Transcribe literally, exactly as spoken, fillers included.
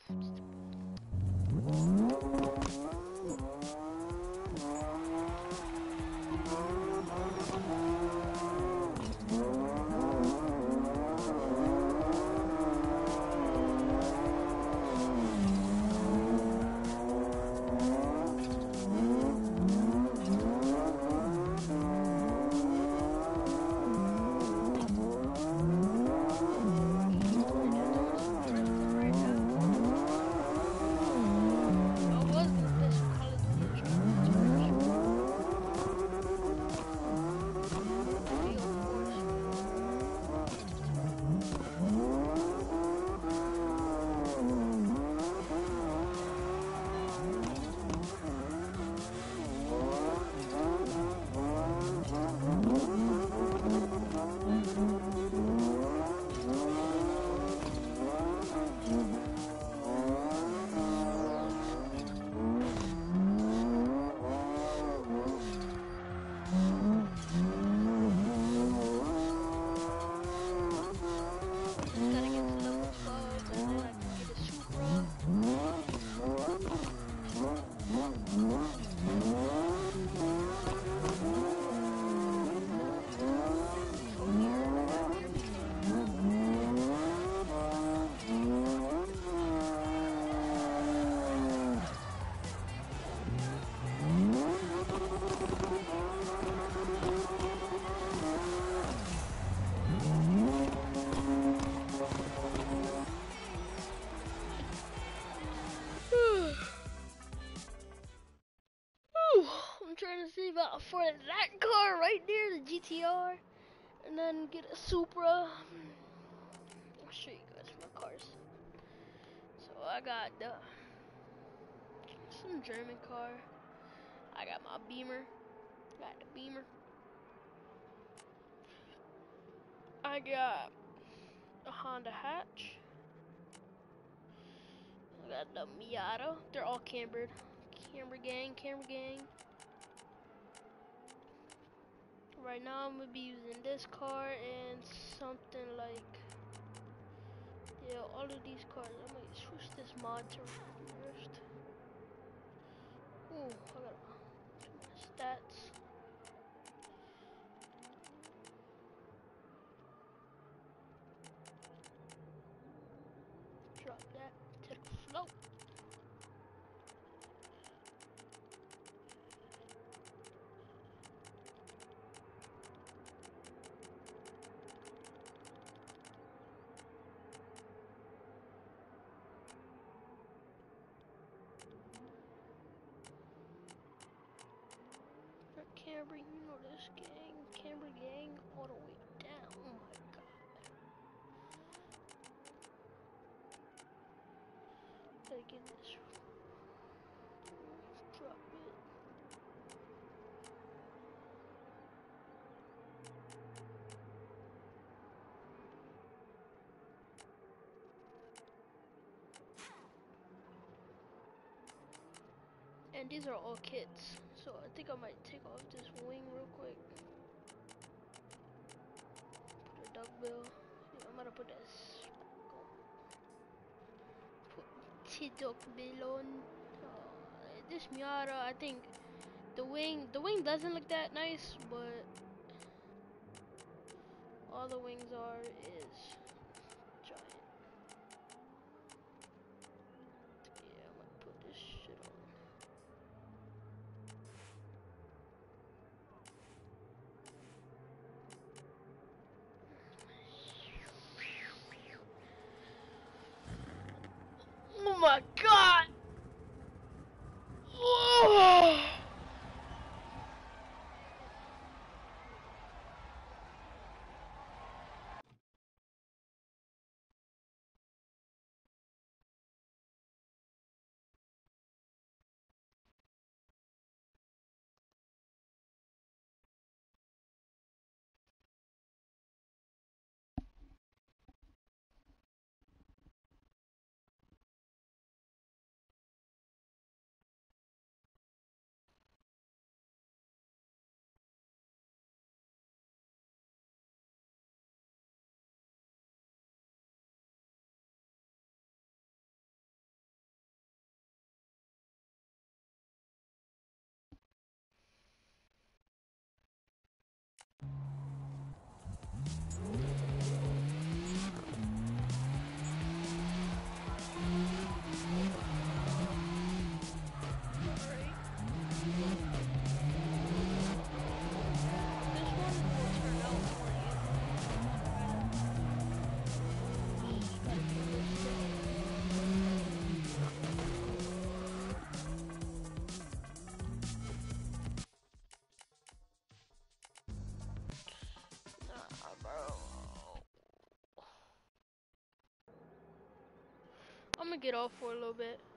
I'm trying to save up for that car right there, the G T R, and then get a Supra. I'll show you guys my cars. So I got the some German car. I got my Beamer. Got the Beamer. I got a Honda Hatch. I got the Miata. They're all cambered. Camber gang, camber gang. Right now I'm gonna be using this car and something like, yeah, all of these cars. I'm gonna switch this mod to first. Ooh, I gotta do my stats. Drop that to the float. Camber, you know this gang, Camber gang, all the way down. Oh my god. Gotta get this. Drop it. And these are all kits, so I think I might take off this wing real quick. Put a duck bill. Yeah, I'm gonna put this. Put the duck bill on. Uh, this Miata, I think the wing, the wing doesn't look that nice, but all the wings are is giant. Yeah, I'm gonna put this shit on. Oh my god! Oh! Alright. This one will turn out more easily. Alright. Just gotta be real steady. Nah, bro. I'm gonna get off for a little bit.